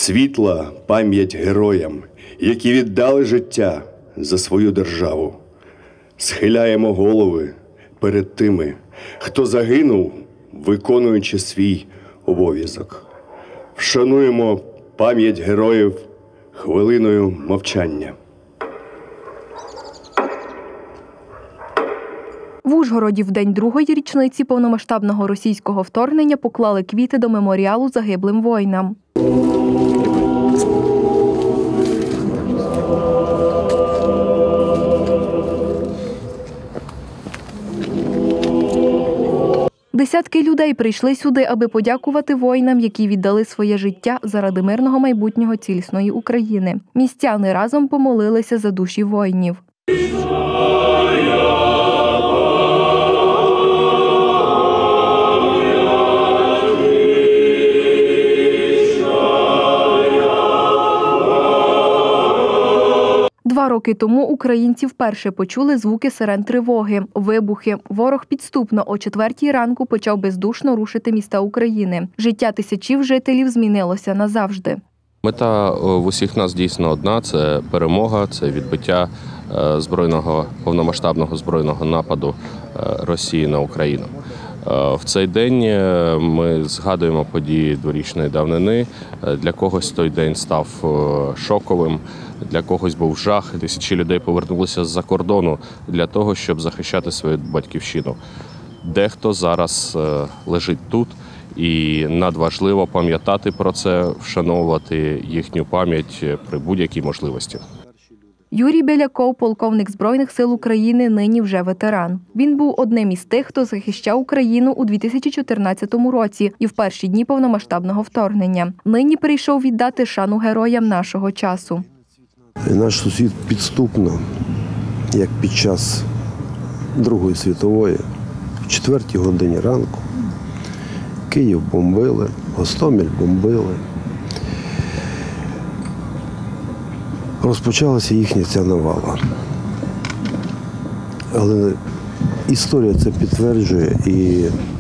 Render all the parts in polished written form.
Світла пам'ять героям, які віддали життя за свою державу. Схиляємо голови перед тими, хто загинув, виконуючи свій обов'язок. Вшануємо пам'ять героїв хвилиною мовчання. В Ужгороді в день другої річниці повномасштабного російського вторгнення поклали квіти до меморіалу загиблим воїнам. Десятки людей прийшли сюди, аби подякувати воїнам, які віддали своє життя заради мирного майбутнього цілісної України. Містяни разом помолилися за душі воїнів. Два роки тому українці вперше почули звуки сирен тривоги, вибухи. Ворог підступно о 4-й ранку почав бездушно рушити міста України. Життя тисячів жителів змінилося назавжди. Мета в усіх нас дійсно одна – це перемога, це відбиття повномасштабного збройного нападу Росії на Україну. В цей день ми згадуємо події дворічної давнини. Для когось той день став шоковим, для когось був жах. Тисячі людей повернулися з-за кордону для того, щоб захищати свою батьківщину. Дехто зараз лежить тут, і надважливо пам'ятати про це, вшановувати їхню пам'ять при будь-якій можливості. Юрій Беляков, полковник Збройних сил України, нині вже ветеран. Він був одним із тих, хто захищав Україну у 2014 році і в перші дні повномасштабного вторгнення. Нині прийшов віддати шану героям нашого часу. Наш сусід підступно, як під час Другої світової, в 4-й годині ранку, Київ бомбили, Гостомель бомбили. Розпочалася їхня ця навала. Але історія це підтверджує, і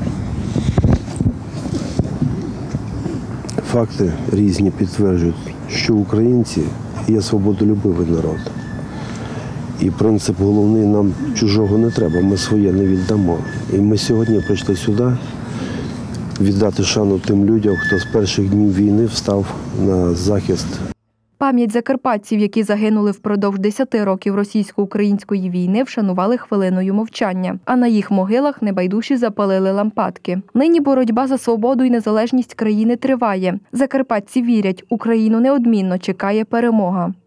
факти різні підтверджують, що українці є свободолюбивий народ. І принцип головний – нам чужого не треба, ми своє не віддамо. І ми сьогодні прийшли сюди віддати шану тим людям, хто з перших днів війни встав на захист. Пам'ять закарпатців, які загинули впродовж 10 років російсько-української війни, вшанували хвилиною мовчання. А на їх могилах небайдужі запалили лампадки. Нині боротьба за свободу і незалежність країни триває. Закарпатці вірять, Україну неодмінно чекає перемога.